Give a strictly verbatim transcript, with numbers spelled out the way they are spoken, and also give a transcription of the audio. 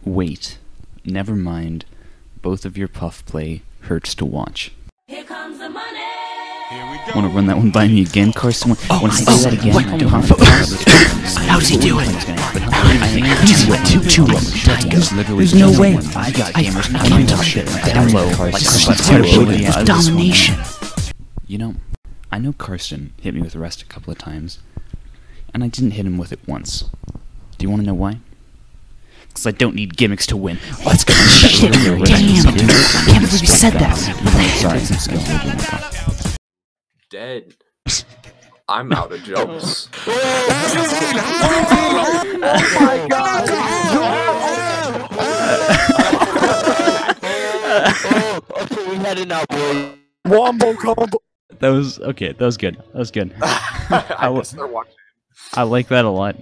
Wait. Never mind. Both of your puff play hurts to watch. Here comes the money. Want to run that one by me again, Carson? Oh, Want to oh, say that again? what? I don't know. How does he do it? Easy way, too, too low. There's no way. I got gamers. I can't touch it. Down low. Like credibility and domination. You know, I know Carson hit me with the rest a couple of times, and I didn't hit him with it once. Do you want to know why? Because I don't need gimmicks to win. Let's go. Shit, damn, dude. I can't believe you said that. Sorry, some skill. Dead. I'm out of jokes. Oh my god! Oh, okay, we had it now, boy. Wombo combo. That was okay. That was good. That was good. I guess they're watching. I like that a lot.